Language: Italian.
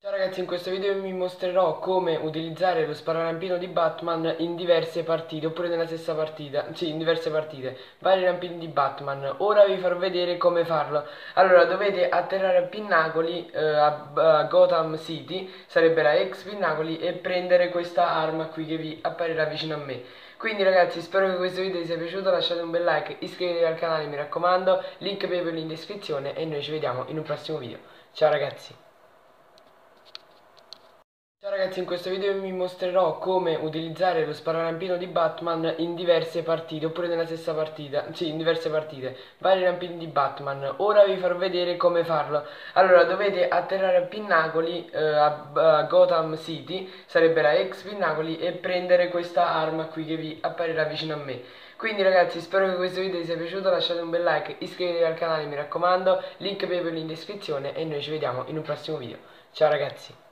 Ciao ragazzi, in questo video vi mostrerò come utilizzare lo spararampino di Batman in diverse partite, oppure nella stessa partita, sì, in diverse partite, vari rampini di Batman. Ora vi farò vedere come farlo. Allora, dovete atterrare a Pinnacoli, a Gotham City, sarebbe la ex Pinnacoli, e prendere questa arma qui che vi apparirà vicino a me. Quindi ragazzi, spero che questo video vi sia piaciuto, lasciate un bel like, iscrivetevi al canale, mi raccomando, link PayPal in descrizione e noi ci vediamo in un prossimo video. Ciao ragazzi! Ciao ragazzi, in questo video vi mostrerò come utilizzare lo spararampino di Batman in diverse partite, oppure nella stessa partita, sì, in diverse partite, vari rampini di Batman. Ora vi farò vedere come farlo. Allora, dovete atterrare a Pinnacoli, a Gotham City, sarebbe la ex Pinnacoli, e prendere questa arma qui che vi apparirà vicino a me. Quindi ragazzi, spero che questo video vi sia piaciuto, lasciate un bel like, iscrivetevi al canale, mi raccomando, link PayPal in descrizione e noi ci vediamo in un prossimo video. Ciao ragazzi!